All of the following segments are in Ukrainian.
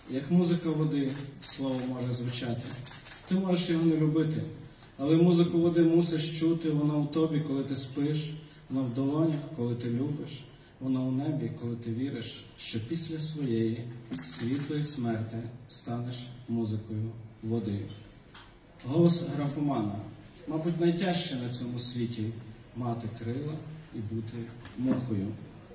Як музика води, слово може звучати. Ти можеш його не любити, але музику води мусиш чути. Вона у тобі, коли ти спиш, вона в долонях, коли ти любиш, вона у небі, коли ти віриш, що після своєї світлої смерти станеш музикою води. Голос графомана, мабуть, найтяжче на цьому світі мати крила і бути мухою.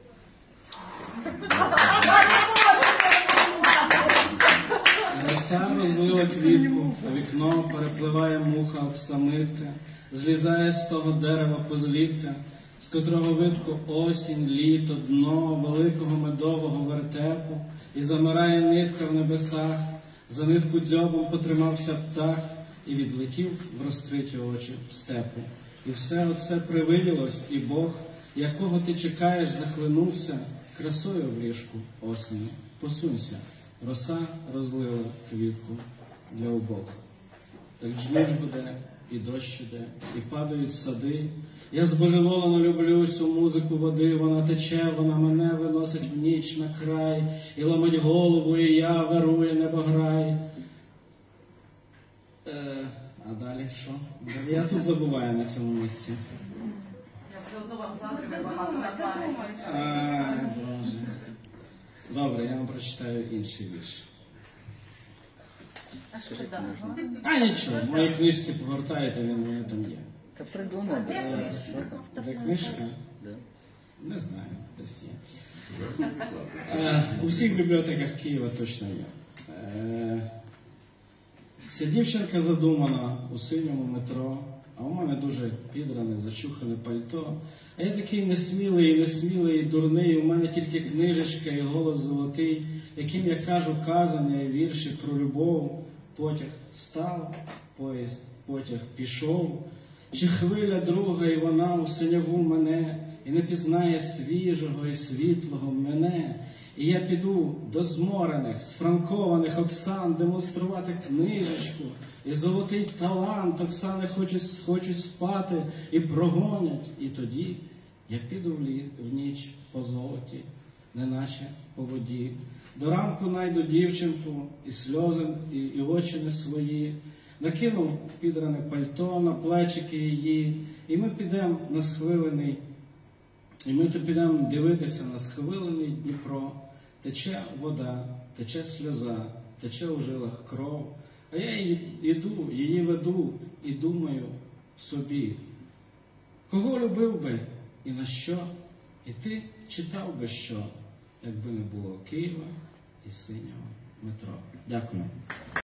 Роса розлила квітку, а вікно перепливає муха оксамитка, злізає з того дерева позлітка, з котрого видко осінь, літо, дно великого медового вертепу, і замирає нитка в небесах, за нитку дзьобом потримався птах і відлетів в розкриті очі степу. І все оце привиділось, і Бог, якого ти чекаєш, захлинувся красою в ліжку осені. Посунься, роса розлила квітку для обох. Так жмінь гуде, і дощ іде, і падають сади. Я збожеволено люблю цю музику води, вона тече, вона мене виносить в ніч на край, і ломить голову, і я вирує небограй. А далі що? Я тут забуваю на цьому місці. Я все одно вам згадую багато на пам'ять. Ай, Боже. Добре, я вам прочитаю інший вірш. А що далі? А нічого, в моїй книжці погортаєте, він там є. Та придумав. Де книжка? Не знаю, десь є. У всіх бібліотеках Києва точно є. Ця дівчинка задумана у синьому метро, а у мене дуже підране, зачухане пальто. А я такий несмілий і дурний, у мене тільки книжечка і голос золотий, яким я кажу казання і вірші про любов. Потяг став, поїзд, потяг пішов, чи хвиля друга, і вона у синяву мене, і не пізнає свіжого і світлого мене. І я піду до зморених, сфранкованих Оксан демонструвати книжечку, і золотий талант Оксани хочуть спати і прогонять. І тоді я піду в ніч по золоті, неначе по воді. До ранку найду дівчинку, і сльози, і очі не свої. Накину підране пальто на плечики її, і ми підемо на схвилений, і ми підемо дивитися на схвилений Дніпро. Тече вода, тече сльоза, тече у жилах кров. А я її веду і думаю собі, кого любив би і на що, і ти читав би що, якби не було Києва і синього метро. Дякую.